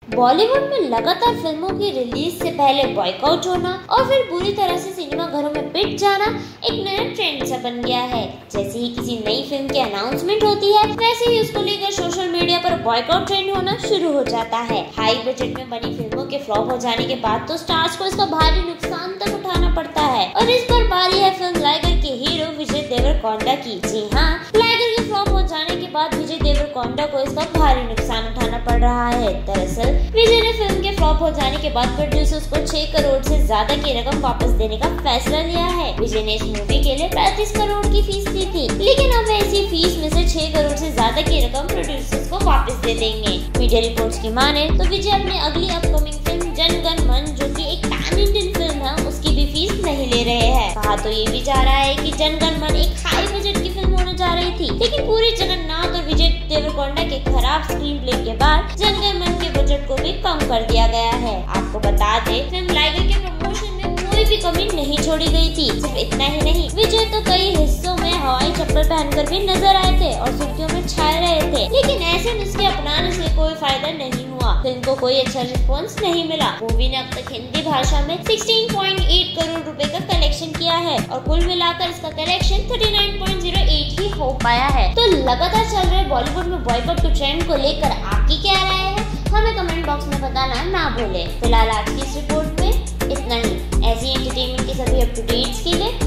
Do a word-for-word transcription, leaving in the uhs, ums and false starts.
बॉलीवुड में लगातार फिल्मों की रिलीज से पहले बॉयकॉट होना और फिर बुरी तरह से सिनेमा घरों में पिट जाना एक नया ट्रेंड सा बन गया है। जैसे ही किसी नई फिल्म की अनाउंसमेंट होती है, वैसे ही उसको लेकर सोशल मीडिया पर बॉयकॉट ट्रेंड होना शुरू हो जाता है। हाई बजट में बनी फिल्मों के फ्लॉप हो जाने के बाद तो स्टार्स को इसका भारी नुकसान तक उठाना पड़ता है और इस पर बारी है फिल्म लाइगर के हीरो विजय देवरकोंडा की। जी हाँ, लाइगर के फ्लॉप हो जाने के बाद विजय देवरकोंडा को इसका भारी नुकसान उठाना पड़ रहा है। दरअसल विजय ने फिल्म के फ्लॉप हो जाने के बाद प्रोड्यूसर्स को छह करोड़ से ज्यादा की रकम वापस देने का फैसला लिया है। विजय ने इस मूवी के लिए पैंतीस करोड़ की फीस दी थी, लेकिन अब ऐसी फीस में से छह करोड़ से ज्यादा की रकम प्रोड्यूसर्स को वापस दे देंगे। मीडिया रिपोर्ट्स की माने तो विजय अपनी अगली अपकमिंग फिल्म जन गण मन, जो की एक पैन इंडियन फिल्म है, उसकी भी फीस नहीं ले रहे हैं। कहा तो ये भी जा रहा है कि जन गण मन एक हाई बजट की फिल्म होने जा रही थी, लेकिन पूरी जगन्नाथ और विजय देवरकोंडा के खराब स्क्रीन प्ले के बाद जन गण मन के बजट को भी कम कर दिया गया है। आपको बता दे, फिल्म लाइगर के प्रमोशन में कोई भी कमी नहीं छोड़ी गई थी। सिर्फ इतना ही नहीं, विजय तो कई हिस्सों में हवाई चप्पल पहनकर भी नजर आए थे और सुर्खियों में छाए रहे थे, लेकिन ऐसे नुस्खे अपनाने से कोई फायदा नहीं हुआ। फिल्म को कोई अच्छा रिस्पॉन्स नहीं मिला। मूवी ने अब तक हिंदी भाषा में सोलह पॉइंट आठ करोड़ रुपए का कलेक्शन किया है और कुल मिलाकर इसका कलेक्शन उनतालीस पॉइंट शून्य आठ ही हो पाया है। तो लगातार चल रहे बॉलीवुड में बॉयकॉट के ट्रेंड को लेकर आपकी क्या राय है, हमें कमेंट बॉक्स में बताना ना भूले। फिलहाल आज की इस रिपोर्ट में इतना ही। ऐसी एंटरटेनमेंट की सभी अपडेट्स के लिए